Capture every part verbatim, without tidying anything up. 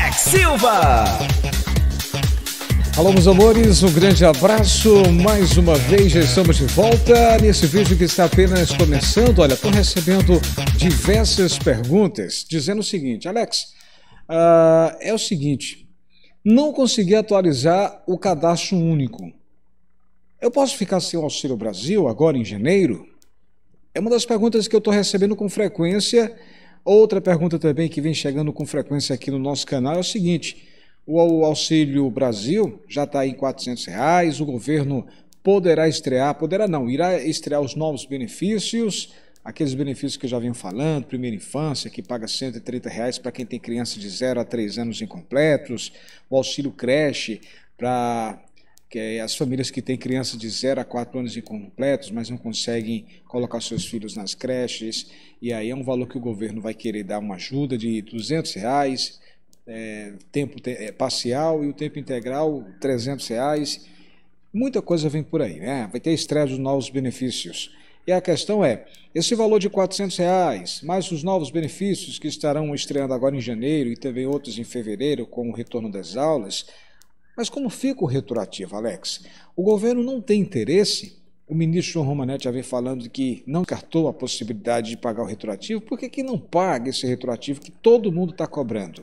Alex Silva. Alô, meus amores, um grande abraço. Mais uma vez já estamos de volta nesse vídeo que está apenas começando. Olha, estou recebendo diversas perguntas dizendo o seguinte: Alex, uh, é o seguinte, não consegui atualizar o cadastro único. Eu posso ficar sem o Auxílio Brasil agora em janeiro? É uma das perguntas que eu estou recebendo com frequência. Outra pergunta também que vem chegando com frequência aqui no nosso canal é o seguinte: o Auxílio Brasil já está em quatrocentos reais, o governo poderá estrear, poderá não, irá estrear os novos benefícios, aqueles benefícios que eu já venho falando, primeira infância, que paga cento e trinta reais para quem tem criança de zero a três anos incompletos, o auxílio creche para que as famílias que têm crianças de zero a quatro anos incompletos, mas não conseguem colocar seus filhos nas creches, e aí é um valor que o governo vai querer dar uma ajuda de duzentos reais, É, tempo é, parcial, e o tempo integral trezentos reais. Muita coisa vem por aí, né? Vai ter estreia dos novos benefícios. E a questão é, esse valor de quatrocentos reais, mais os novos benefícios que estarão estreando agora em janeiro e também outros em fevereiro com o retorno das aulas, mas como fica o retroativo, Alex? O governo não tem interesse? O ministro João Romanete já vem falando que não descartou a possibilidade de pagar o retroativo. Por que que não paga esse retroativo que todo mundo está cobrando?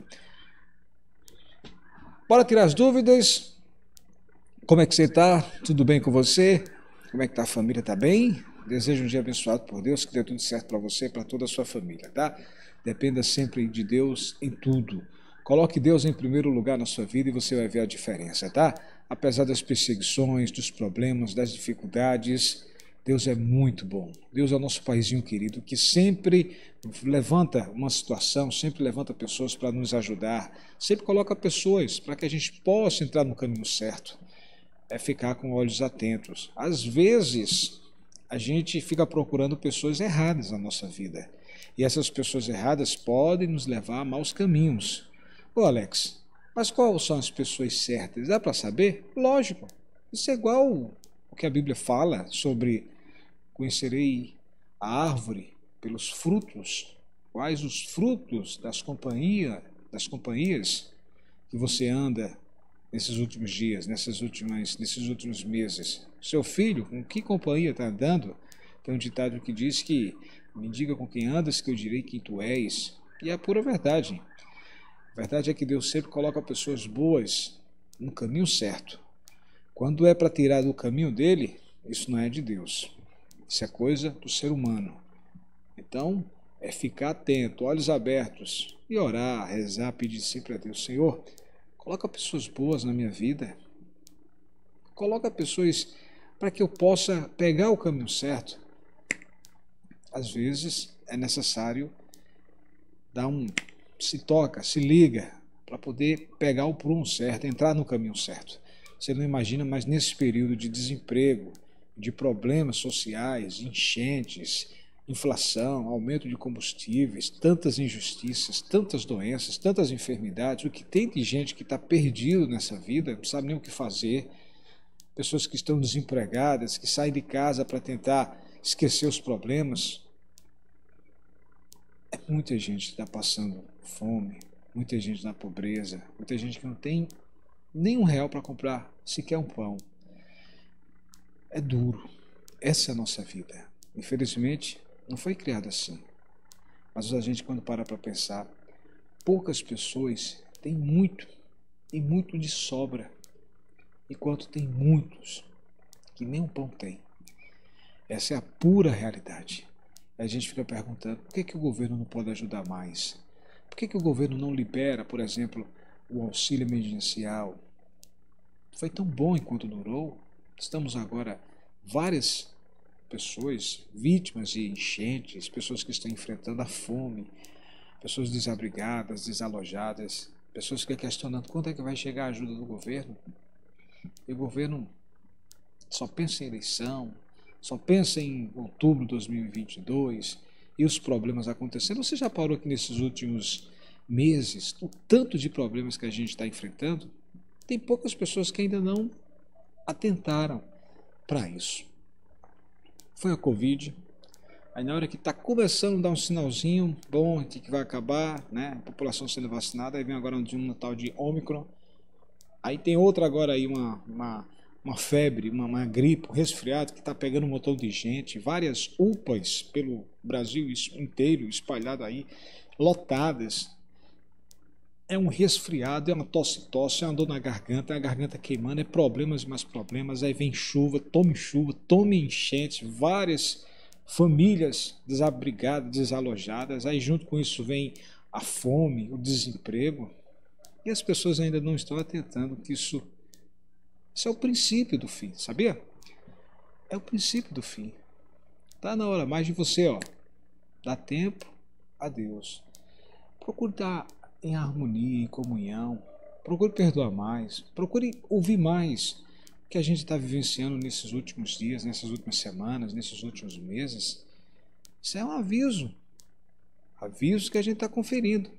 Bora tirar as dúvidas. Como é que você está? Tudo bem com você? Como é que tá a família? Tá bem? Desejo um dia abençoado por Deus, que dê tudo certo para você e para toda a sua família, tá? Dependa sempre de Deus em tudo. Coloque Deus em primeiro lugar na sua vida e você vai ver a diferença, tá? Apesar das perseguições, dos problemas, das dificuldades, Deus é muito bom. Deus é o nosso paizinho querido, que sempre levanta uma situação, sempre levanta pessoas para nos ajudar, sempre coloca pessoas para que a gente possa entrar no caminho certo. É ficar com olhos atentos. Às vezes, a gente fica procurando pessoas erradas na nossa vida. E essas pessoas erradas podem nos levar a maus caminhos. Ô Alex, mas quais são as pessoas certas? Dá para saber? Lógico. Isso é igual o que a Bíblia fala sobre: conhecerei a árvore pelos frutos. Quais os frutos das, companhia, das companhias que você anda nesses últimos dias, nessas últimas, nesses últimos meses? Seu filho, com que companhia está andando? Tem um ditado que diz que: me diga com quem andas, que eu direi quem tu és. E é a pura verdade. A verdade é que Deus sempre coloca pessoas boas no caminho certo. Quando é para tirar do caminho dele, isso não é de Deus. Isso é coisa do ser humano. Então, é ficar atento, olhos abertos, e orar, rezar, pedir sempre a Deus: Senhor, coloca pessoas boas na minha vida. Coloca pessoas para que eu possa pegar o caminho certo. Às vezes, é necessário dar um... se toca, se liga, para poder pegar o prumo certo, entrar no caminho certo. Você não imagina, mas nesse período de desemprego, de problemas sociais, enchentes, inflação, aumento de combustíveis, tantas injustiças, tantas doenças, tantas enfermidades, o que tem de gente que está perdido nessa vida, não sabe nem o que fazer, pessoas que estão desempregadas, que saem de casa para tentar esquecer os problemas. É muita gente que está passando fome, muita gente na pobreza, muita gente que não tem nem um real para comprar sequer um pão. É duro. Essa é a nossa vida. Infelizmente, não foi criada assim. Mas a gente, quando para para pensar, poucas pessoas têm muito, e muito de sobra, enquanto tem muitos que nem um pão tem. Essa é a pura realidade. A gente fica perguntando: por que que o governo não pode ajudar mais? Por que que o governo não libera, por exemplo, o auxílio emergencial? Foi tão bom enquanto durou. Estamos agora várias pessoas vítimas de enchentes, pessoas que estão enfrentando a fome, pessoas desabrigadas, desalojadas, pessoas que estão questionando quando é que vai chegar a ajuda do governo. E o governo só pensa em eleição, só pensa em outubro de dois mil e vinte e dois e os problemas acontecendo. Você já parou que nesses últimos meses, o tanto de problemas que a gente está enfrentando, tem poucas pessoas que ainda não atentaram para isso. Foi a Covid, Aí na hora que está começando a dar um sinalzinho bom de que vai acabar, né? A população sendo vacinada, aí vem agora de um tal de Ômicron. Aí tem outra agora aí, uma, uma, uma febre, uma, uma gripe, um resfriado que está pegando um montão de gente, várias U P As pelo Brasil inteiro, espalhado aí, lotadas. É um resfriado, é uma tosse-tosse, é uma dor na garganta, é a garganta queimando, é problemas e mais problemas, aí vem chuva, tome chuva, tome enchente, várias famílias desabrigadas, desalojadas, aí junto com isso vem a fome, o desemprego, e as pessoas ainda não estão atentando que isso, isso é o princípio do fim, sabia? É o princípio do fim. Está na hora mais de você, ó, dar tempo a Deus. Procure estar em harmonia, em comunhão, procure perdoar mais, procure ouvir mais o que a gente está vivenciando nesses últimos dias, nessas últimas semanas, nesses últimos meses. Isso é um aviso, aviso que a gente está conferindo.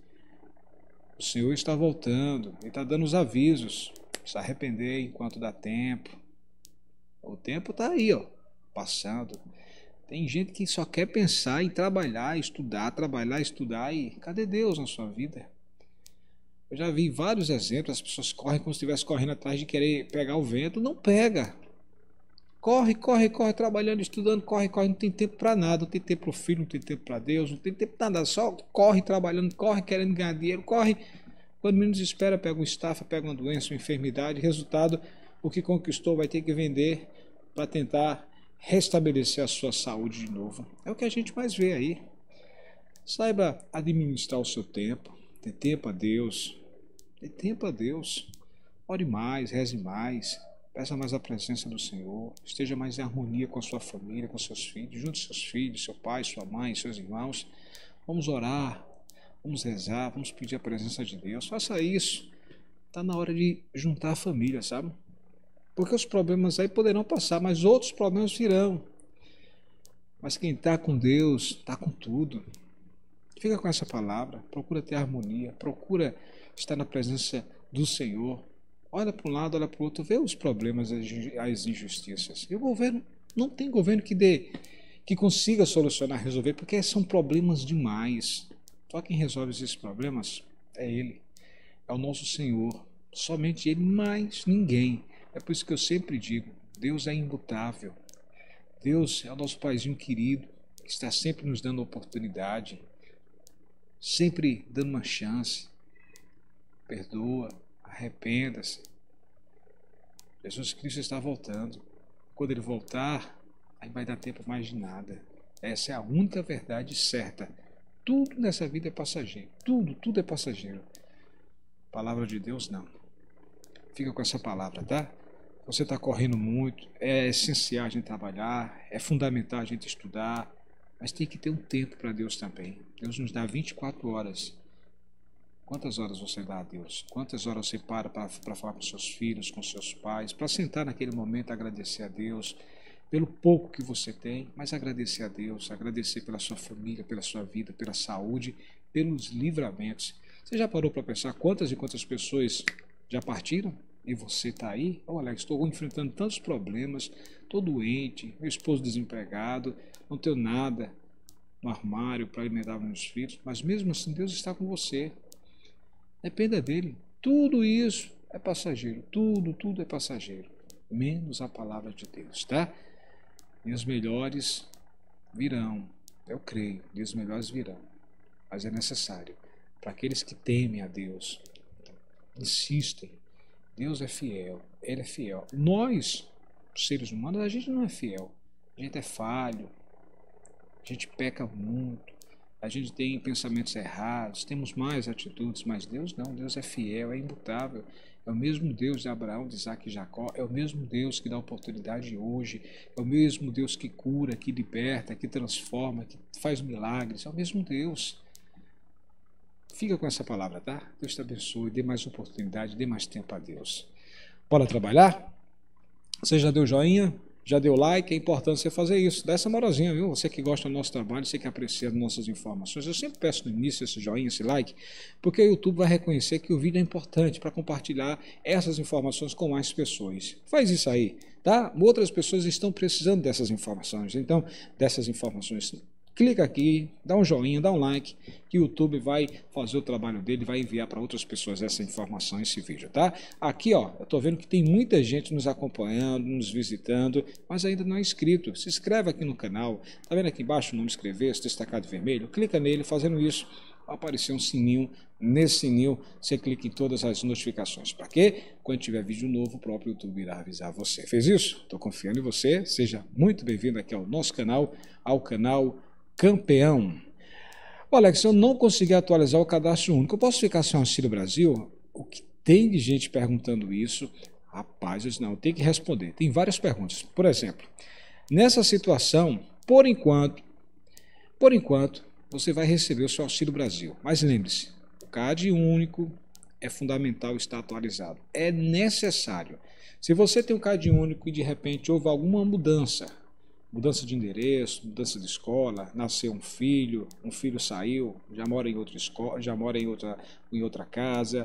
O Senhor está voltando, Ele está dando os avisos, se arrepender enquanto dá tempo. O tempo está aí, ó, passando. Tem gente que só quer pensar em trabalhar, estudar, trabalhar, estudar e cadê Deus na sua vida? Eu já vi vários exemplos, as pessoas correm como se estivessem correndo atrás de querer pegar o vento, não pega. Corre, corre, corre, trabalhando, estudando, corre, corre, não tem tempo para nada, não tem tempo para o filho, não tem tempo para Deus, não tem tempo para nada, só corre trabalhando, corre querendo ganhar dinheiro, corre. Quando menos espera, pega uma estafa, pega uma doença, uma enfermidade, resultado, o que conquistou vai ter que vender para tentar restabelecer a sua saúde de novo. É o que a gente mais vê aí. Saiba administrar o seu tempo, ter tempo a Deus, ter tempo a Deus. Ore mais, reze mais, peça mais a presença do Senhor, esteja mais em harmonia com a sua família, com seus filhos, junte seus filhos, seu pai, sua mãe, seus irmãos. Vamos orar, vamos rezar, vamos pedir a presença de Deus. Faça isso. Está na hora de juntar a família, sabe? Porque os problemas aí poderão passar, mas outros problemas virão. Mas quem está com Deus, está com tudo. Fica com essa palavra, procura ter harmonia, procura estar na presença do Senhor. Olha para um lado, olha para o outro, vê os problemas, as injustiças. E o governo, não tem governo que dê, que consiga solucionar, resolver, porque são problemas demais. Só quem resolve esses problemas é Ele, é o nosso Senhor. Somente Ele, mais ninguém. É por isso que eu sempre digo, Deus é imutável. Deus é o nosso paizinho querido, que está sempre nos dando oportunidade, sempre dando uma chance. Perdoa, arrependa-se. Jesus Cristo está voltando. Quando Ele voltar, aí vai dar tempo mais de nada. Essa é a única verdade certa. Tudo nessa vida é passageiro. Tudo, tudo é passageiro. Palavra de Deus, não. Fica com essa palavra, tá? Você está correndo muito, é essencial a gente trabalhar, é fundamental a gente estudar, mas tem que ter um tempo para Deus também. Deus nos dá vinte e quatro horas. Quantas horas você dá a Deus? Quantas horas você para para falar com seus filhos, com seus pais, para sentar naquele momento, agradecer a Deus pelo pouco que você tem, mas agradecer a Deus, agradecer pela sua família, pela sua vida, pela saúde, pelos livramentos. Você já parou para pensar quantas e quantas pessoas já partiram? E você está aí? Olha, estou enfrentando tantos problemas, estou doente, meu esposo desempregado, não tenho nada no armário para alimentar meus filhos, mas mesmo assim Deus está com você. Dependa dele. Tudo isso é passageiro, tudo, tudo é passageiro, menos a palavra de Deus, tá? Dias melhores virão, eu creio, dias melhores virão, mas é necessário para aqueles que temem a Deus, insistem. Deus é fiel, Ele é fiel. Nós, seres humanos, a gente não é fiel. A gente é falho, a gente peca muito, a gente tem pensamentos errados, temos mais atitudes, mas Deus não, Deus é fiel, é imutável. É o mesmo Deus de Abraão, de Isaac e Jacó, é o mesmo Deus que dá oportunidade hoje, é o mesmo Deus que cura, que liberta, que transforma, que faz milagres, é o mesmo Deus. Fica com essa palavra, tá? Deus te abençoe, dê mais oportunidade, dê mais tempo a Deus. Bora trabalhar? Você já deu joinha? Já deu like? É importante você fazer isso. Dá essa moralzinha, viu? Você que gosta do nosso trabalho, você que aprecia nossas informações. Eu sempre peço no início esse joinha, esse like, porque o YouTube vai reconhecer que o vídeo é importante para compartilhar essas informações com mais pessoas. Faz isso aí, tá? Outras pessoas estão precisando dessas informações. Então, dessas informações, clica aqui, dá um joinha, dá um like, que o YouTube vai fazer o trabalho dele, vai enviar para outras pessoas essa informação, esse vídeo, tá? Aqui, ó, eu tô vendo que tem muita gente nos acompanhando, nos visitando, mas ainda não é inscrito. Se inscreve aqui no canal, tá vendo aqui embaixo o nome inscrever-se, destacado vermelho? Clica nele, fazendo isso, vai aparecer um sininho. Nesse sininho, você clica em todas as notificações. Para quê? Quando tiver vídeo novo, o próprio YouTube irá avisar você. Fez isso? Estou confiando em você. Seja muito bem-vindo aqui ao nosso canal, ao canal Campeão. Ô Alex, eu não consegui atualizar o cadastro único. Eu posso ficar sem Auxílio Brasil? O que tem de gente perguntando isso? Rapaz, eu disse, não, eu tenho que responder. Tem várias perguntas. Por exemplo, nessa situação, por enquanto, por enquanto, você vai receber o seu Auxílio Brasil. Mas lembre-se, o C A D único é fundamental estar atualizado. É necessário. Se você tem um C A D único e de repente houve alguma mudança, mudança de endereço, mudança de escola, nasceu um filho, um filho saiu, já mora em outra escola, já mora em outra, em outra casa,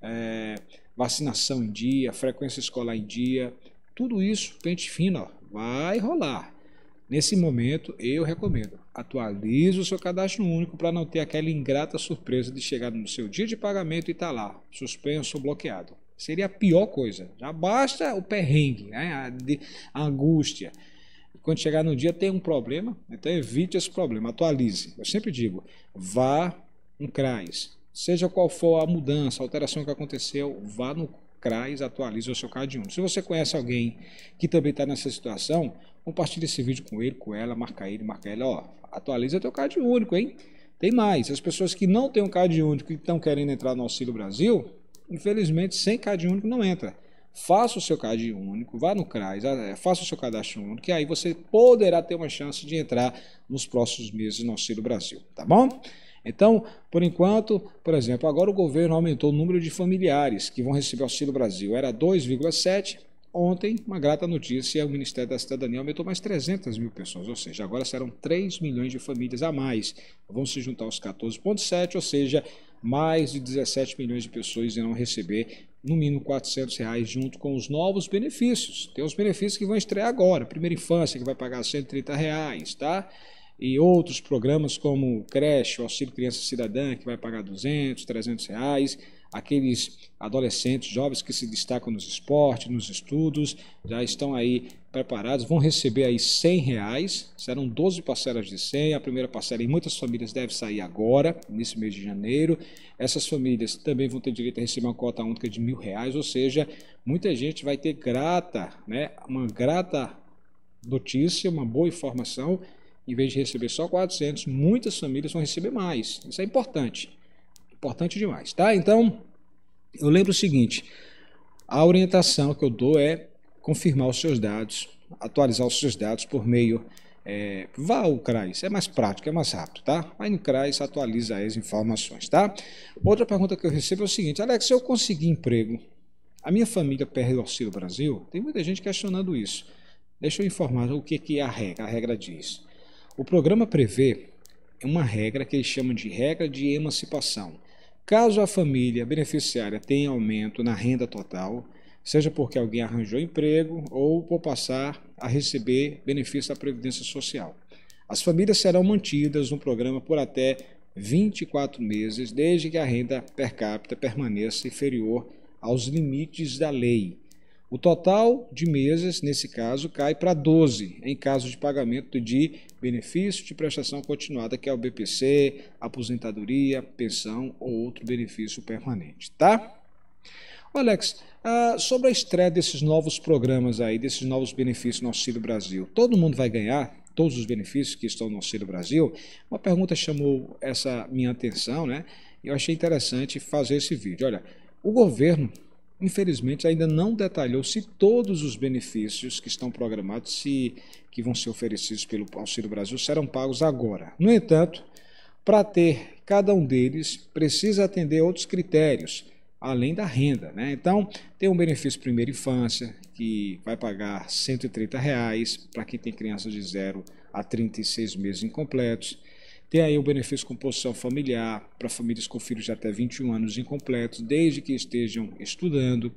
é, vacinação em dia, frequência escolar em dia, tudo isso, pente fino, ó, vai rolar. Nesse momento, eu recomendo, atualize o seu cadastro único para não ter aquela ingrata surpresa de chegar no seu dia de pagamento e estar tá lá, suspenso ou bloqueado. Seria a pior coisa. Já basta o perrengue, né? a, de, a angústia. Quando chegar no dia tem um problema, então evite esse problema, atualize. Eu sempre digo, vá no CRAS, seja qual for a mudança, a alteração que aconteceu, vá no CRAS, atualize o seu C A D único. Se você conhece alguém que também está nessa situação, compartilhe esse vídeo com ele, com ela, marca ele, marca ela, ó, atualiza teu C A D único, hein? Tem mais, as pessoas que não têm um C A D único e estão querendo entrar no Auxílio Brasil, infelizmente sem C A D único não entra. Faça o seu C A D único, vá no CRAS, faça o seu cadastro único, que aí você poderá ter uma chance de entrar nos próximos meses no Auxílio Brasil, tá bom? Então, por enquanto, por exemplo, agora o governo aumentou o número de familiares que vão receber Auxílio Brasil, era dois vírgula sete, ontem, uma grata notícia, o Ministério da Cidadania aumentou mais trezentas mil pessoas, ou seja, agora serão três milhões de famílias a mais, vão se juntar aos quatorze vírgula sete, ou seja, mais de dezessete milhões de pessoas irão receber no mínimo quatrocentos reais junto com os novos benefícios. Tem os benefícios que vão estrear agora, Primeira Infância que vai pagar cento e trinta reais, tá? E outros programas como o creche, o Auxílio Criança Cidadã que vai pagar duzentos, trezentos reais, aqueles adolescentes, jovens que se destacam nos esportes, nos estudos, já estão aí preparados, vão receber aí cem reais, serão doze parcelas de cem, a primeira parcela em muitas famílias deve sair agora, nesse mês de janeiro, essas famílias também vão ter direito a receber uma cota única de mil reais, ou seja, muita gente vai ter grata, né, uma grata notícia, uma boa informação, em vez de receber só quatrocentos, muitas famílias vão receber mais, isso é importante. Importante demais, tá? Então, eu lembro o seguinte, a orientação que eu dou é confirmar os seus dados, atualizar os seus dados por meio, é, vá ao CRAS, é mais prático, é mais rápido, tá? Vai no CRAS, atualiza as informações, tá? Outra pergunta que eu recebo é o seguinte, Alex, se eu conseguir emprego, a minha família perde o Auxílio Brasil? Tem muita gente questionando isso. Deixa eu informar o que, que a regra, a regra diz. O programa prevê uma regra que eles chamam de regra de emancipação. Caso a família beneficiária tenha aumento na renda total, seja porque alguém arranjou emprego ou por passar a receber benefício da Previdência Social. As famílias serão mantidas no programa por até vinte e quatro meses, desde que a renda per capita permaneça inferior aos limites da lei. O total de meses, nesse caso, cai para doze, em caso de pagamento de benefício de prestação continuada, que é o B P C, aposentadoria, pensão ou outro benefício permanente, tá? Alex, ah, sobre a estreia desses novos programas aí, desses novos benefícios no Auxílio Brasil, todo mundo vai ganhar todos os benefícios que estão no Auxílio Brasil? Uma pergunta chamou essa minha atenção, né? E eu achei interessante fazer esse vídeo. Olha, o governo, infelizmente, ainda não detalhou se todos os benefícios que estão programados, se, que vão ser oferecidos pelo Auxílio Brasil, serão pagos agora. No entanto, para ter cada um deles, precisa atender outros critérios, além da renda, né? Então, tem um benefício primeira infância, que vai pagar cento e trinta reais para quem tem crianças de zero a trinta e seis meses incompletos. Tem aí o benefício composição familiar para famílias com filhos de até vinte e um anos incompletos, desde que estejam estudando.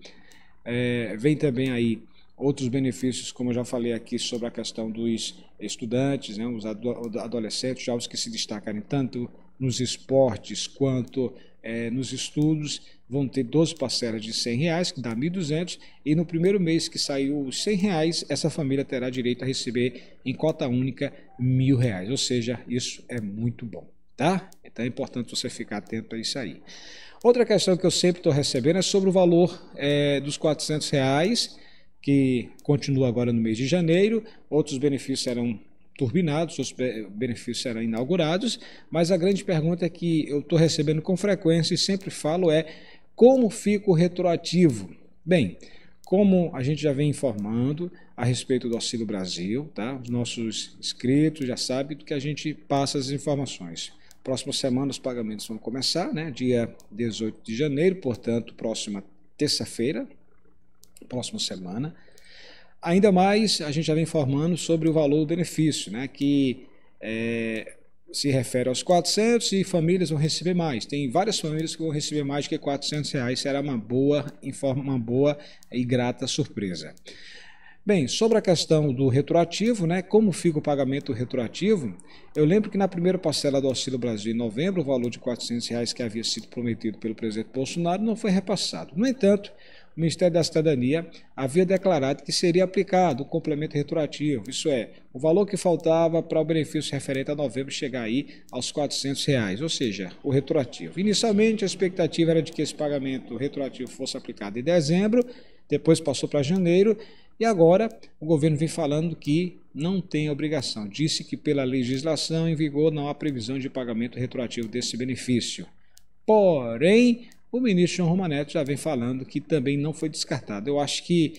É, vem também aí outros benefícios, como eu já falei aqui, sobre a questão dos estudantes, né, os adolescentes, jovens que se destacarem tanto nos esportes quanto é, nos estudos, vão ter doze parcelas de cem reais, que dá mil e duzentos, e no primeiro mês que saiu os cem reais, essa família terá direito a receber em cota única mil reais, ou seja, isso é muito bom, tá? Então é importante você ficar atento a isso aí. Outra questão que eu sempre estou recebendo é sobre o valor é, dos quatrocentos reais, que continua agora no mês de janeiro. Outros benefícios serão turbinados, outros benefícios serão inaugurados, mas a grande pergunta é que eu estou recebendo com frequência e sempre falo é como fica o retroativo? Bem, como a gente já vem informando a respeito do Auxílio Brasil, tá? Os nossos inscritos já sabem do que a gente passa as informações. Próxima semana os pagamentos vão começar, né? Dia dezoito de janeiro, portanto, próxima terça-feira, próxima semana. Ainda mais, a gente já vem informando sobre o valor do benefício, né? Que é, se refere aos quatrocentos e famílias vão receber mais. Tem várias famílias que vão receber mais do que quatrocentos reais, será uma boa, uma boa e grata surpresa. Bem, sobre a questão do retroativo, né, como fica o pagamento retroativo, eu lembro que na primeira parcela do Auxílio Brasil, em novembro, o valor de quatrocentos reais que havia sido prometido pelo presidente Bolsonaro não foi repassado. No entanto, o Ministério da Cidadania havia declarado que seria aplicado o complemento retroativo, isso é, o valor que faltava para o benefício referente a novembro chegar aí aos quatrocentos reais, ou seja, o retroativo. Inicialmente, a expectativa era de que esse pagamento retroativo fosse aplicado em dezembro, depois passou para janeiro, e agora o governo vem falando que não tem obrigação. Disse que pela legislação em vigor não há previsão de pagamento retroativo desse benefício. Porém, o ministro João Romaneto já vem falando que também não foi descartado. Eu acho que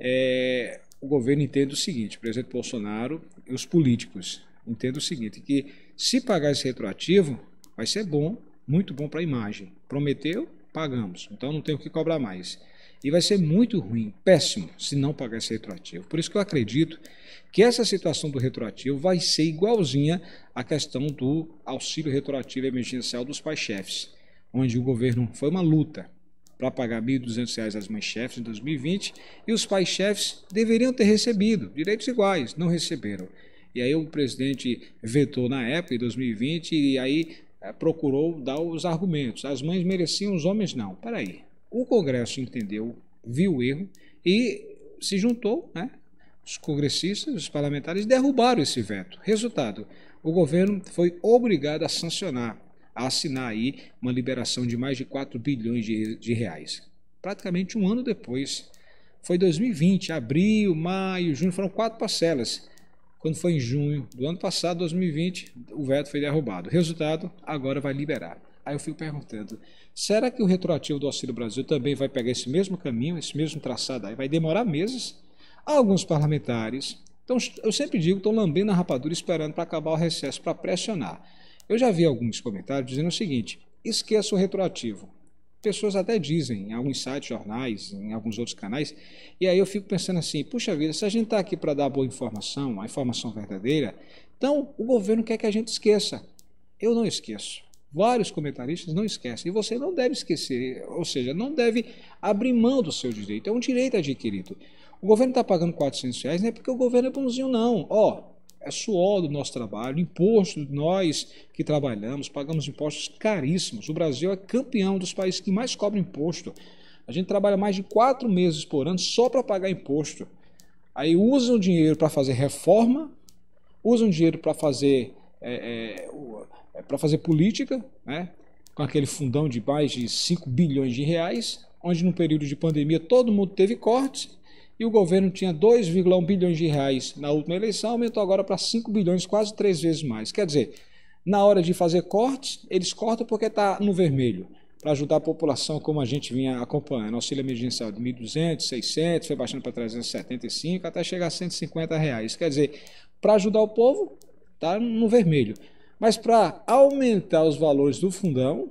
é, o governo entende o seguinte, o presidente Bolsonaro e os políticos entendem o seguinte, que se pagar esse retroativo vai ser bom, muito bom para a imagem. Prometeu, pagamos, então não tem o que cobrar mais. E vai ser muito ruim, péssimo, se não pagar esse retroativo. Por isso que eu acredito que essa situação do retroativo vai ser igualzinha à questão do auxílio retroativo emergencial dos pais-chefes, onde o governo foi uma luta para pagar mil e duzentos reais às mães-chefes em dois mil e vinte, e os pais-chefes deveriam ter recebido direitos iguais, não receberam. E aí o presidente vetou na época, em dois mil e vinte, e aí é, procurou dar os argumentos. As mães mereciam, os homens não. Peraí. O Congresso entendeu, viu o erro e se juntou, né? Os congressistas, os parlamentares derrubaram esse veto. Resultado, o governo foi obrigado a sancionar, a assinar aí uma liberação de mais de quatro bilhões de, de reais. Praticamente um ano depois, foi dois mil e vinte, abril, maio, junho, foram quatro parcelas. Quando foi em junho do ano passado, dois mil e vinte, o veto foi derrubado. Resultado, agora vai liberar. Aí eu fico perguntando, será que o retroativo do Auxílio Brasil também vai pegar esse mesmo caminho, esse mesmo traçado aí? Vai demorar meses? Alguns parlamentares, então, eu sempre digo, estão lambendo a rapadura esperando para acabar o recesso, para pressionar. Eu já vi alguns comentários dizendo o seguinte, esqueça o retroativo. Pessoas até dizem, em alguns sites, jornais, em alguns outros canais, e aí eu fico pensando assim, puxa vida, se a gente está aqui para dar boa informação, a informação verdadeira, então o governo quer que a gente esqueça. Eu não esqueço. Vários comentaristas não esquecem, e você não deve esquecer, ou seja, não deve abrir mão do seu direito, é um direito adquirido. O governo está pagando quatrocentos reais, não é porque o governo é bonzinho, não. Ó, é suor do nosso trabalho, imposto de nós que trabalhamos, pagamos impostos caríssimos. O Brasil é campeão dos países que mais cobram imposto. A gente trabalha mais de quatro meses por ano só para pagar imposto. Aí usam o dinheiro para fazer reforma, usam o dinheiro para fazer... É, é, para fazer política, né, com aquele fundão de mais de cinco bilhões de reais, onde no período de pandemia todo mundo teve cortes e o governo tinha dois vírgula um bilhões de reais na última eleição, aumentou agora para cinco bilhões, quase três vezes mais. Quer dizer, na hora de fazer cortes, eles cortam porque está no vermelho, para ajudar a população como a gente vinha acompanhando. Auxílio emergencial de mil e duzentos, seiscentos, foi baixando para trezentos e setenta e cinco, até chegar a cento e cinquenta reais. Quer dizer, para ajudar o povo, está no vermelho. Mas para aumentar os valores do fundão,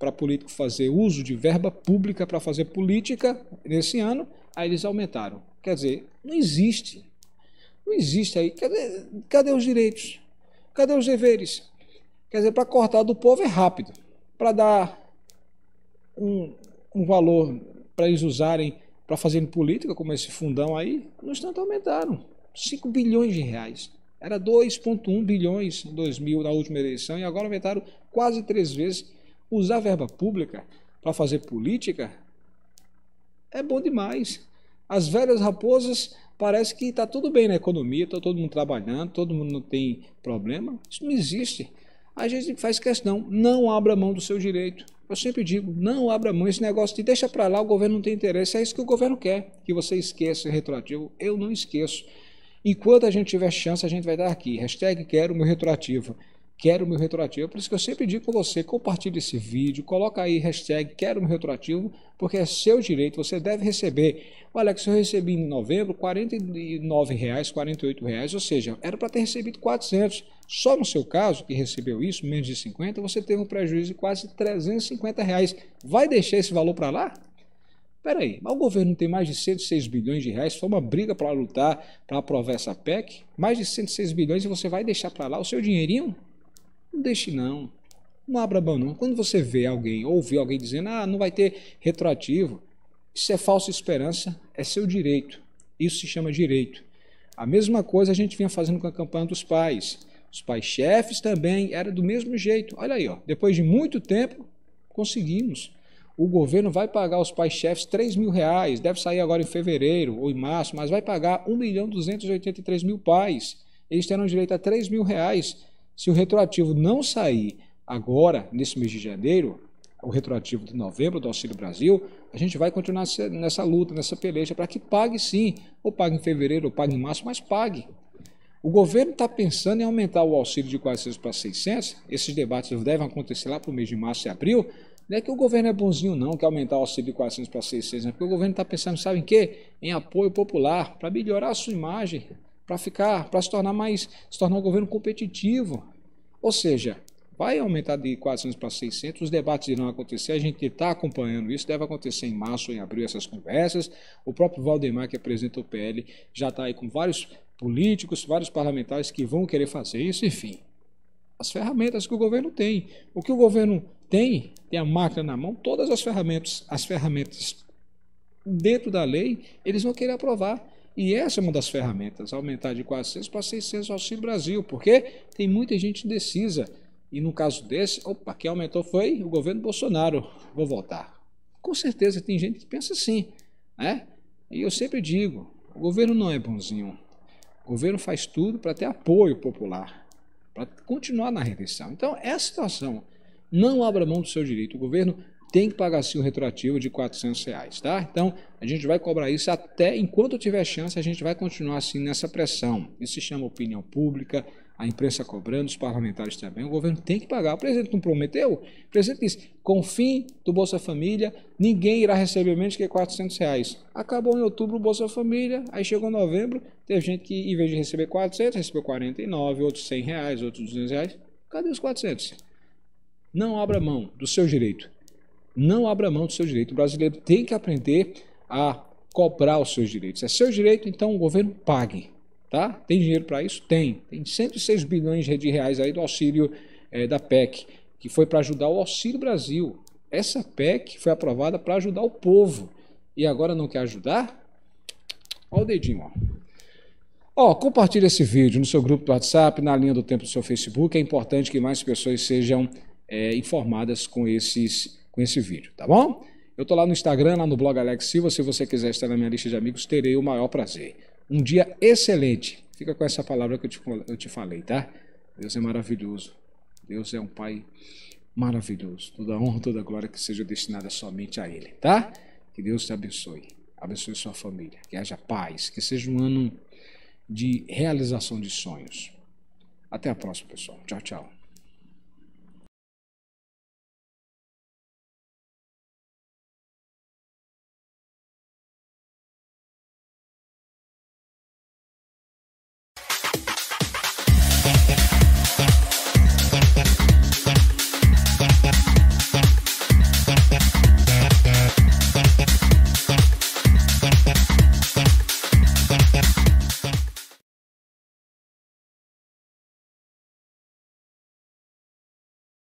para político fazer uso de verba pública para fazer política nesse ano, aí eles aumentaram. Quer dizer, não existe. Não existe aí. Cadê, cadê os direitos? Cadê os deveres? Quer dizer, para cortar do povo é rápido. Para dar um, um valor para eles usarem para fazerem política, como esse fundão aí, no instante aumentaram. cinco bilhões de reais. Era dois vírgula um bilhões em dois mil na última eleição e agora aumentaram quase três vezes. Usar verba pública para fazer política é bom demais. As velhas raposas parece que está tudo bem na economia, está todo mundo trabalhando, todo mundo não tem problema. Isso não existe. A gente faz questão, não abra mão do seu direito. Eu sempre digo, não abra mão, esse negócio de deixa para lá, o governo não tem interesse, é isso que o governo quer, que você esqueça o retroativo. Eu não esqueço. Enquanto a gente tiver chance, a gente vai dar aqui, hashtag quero meu retroativo, quero meu retroativo. Por isso que eu sempre digo para você, compartilhe esse vídeo, coloca aí hashtag quero meu retroativo, porque é seu direito, você deve receber. Olha, que se eu recebi em novembro quarenta e nove reais, quarenta e oito reais, ou seja, era para ter recebido quatrocentos. Só no seu caso, que recebeu isso, menos de cinquenta, você teve um prejuízo de quase trezentos e cinquenta reais. Vai deixar esse valor para lá? Espera aí, mas o governo tem mais de cento e seis bilhões de reais, foi uma briga para lutar, para aprovar essa P E C, mais de cento e seis bilhões e você vai deixar para lá o seu dinheirinho? Não deixe não, não abra mão não. Quando você vê alguém, ouvir alguém dizendo, ah, não vai ter retroativo, isso é falsa esperança, é seu direito, isso se chama direito. A mesma coisa a gente vinha fazendo com a campanha dos pais, os pais-chefes também, era do mesmo jeito. Olha aí, ó, depois de muito tempo, conseguimos. O governo vai pagar aos pais-chefes três mil reais, deve sair agora em fevereiro ou em março, mas vai pagar um milhão duzentos e oitenta e três mil pais. Eles terão direito a três mil reais. Se o retroativo não sair agora, nesse mês de janeiro, o retroativo de novembro do Auxílio Brasil, a gente vai continuar nessa luta, nessa peleja, para que pague sim, ou pague em fevereiro, ou pague em março, mas pague. O governo está pensando em aumentar o auxílio de quatrocentos para seiscentos, esses debates devem acontecer lá para o mês de março e abril. Não é que o governo é bonzinho não, que aumentar o auxílio de quatrocentos para seiscentos, é porque o governo está pensando, sabe em quê? Em apoio popular, para melhorar a sua imagem, para ficar, para se tornar mais, se tornar um governo competitivo. Ou seja, vai aumentar de quatrocentos para seiscentos, os debates irão acontecer, a gente está acompanhando isso, deve acontecer em março ou em abril essas conversas. O próprio Valdemar, que apresenta o P L, já está aí com vários políticos, vários parlamentares que vão querer fazer isso, enfim. As ferramentas que o governo tem. O que o governo tem, tem a máquina na mão, todas as ferramentas, as ferramentas dentro da lei, eles vão querer aprovar. E essa é uma das ferramentas, aumentar de quatrocentos para seiscentos o Auxílio Brasil, porque tem muita gente indecisa. E no caso desse, opa, quem aumentou foi o governo Bolsonaro, vou votar. Com certeza tem gente que pensa assim, né? E eu sempre digo, o governo não é bonzinho. O governo faz tudo para ter apoio popular, para continuar na reeleição. Então, é a situação. Não abra mão do seu direito. O governo tem que pagar sim o retroativo de quatrocentos reais, tá? Então, a gente vai cobrar isso até, enquanto tiver chance, a gente vai continuar assim nessa pressão. Isso se chama opinião pública, a imprensa cobrando, os parlamentares também. O governo tem que pagar. O presidente não prometeu? O presidente disse, com o fim do Bolsa Família, ninguém irá receber menos que quatrocentos reais. Acabou em outubro o Bolsa Família, aí chegou novembro, teve gente que, em vez de receber quatrocentos, recebeu quarenta e nove, outros cem reais, outros duzentos reais. Cadê os quatrocentos? Não abra mão do seu direito. Não abra mão do seu direito. O brasileiro tem que aprender a cobrar os seus direitos. É seu direito, então o governo pague. Tá? Tem dinheiro para isso? Tem. Tem cento e seis bilhões de reais aí do auxílio é, da P E C, que foi para ajudar o Auxílio Brasil. Essa P E C foi aprovada para ajudar o povo. E agora não quer ajudar? Olha o dedinho, ó. Ó, compartilhe esse vídeo no seu grupo do WhatsApp, na linha do tempo do seu Facebook. É importante que mais pessoas sejam é, informadas com, esses, com esse vídeo, tá bom? Eu estou lá no Instagram, lá no blog Alex Silva. Se você quiser estar na minha lista de amigos, terei o maior prazer. Um dia excelente. Fica com essa palavra que eu te, eu te falei, tá? Deus é maravilhoso. Deus é um Pai maravilhoso. Toda honra, toda glória que seja destinada somente a Ele, tá? Que Deus te abençoe. Abençoe sua família. Que haja paz. Que seja um ano de realização de sonhos. Até a próxima, pessoal. Tchau, tchau.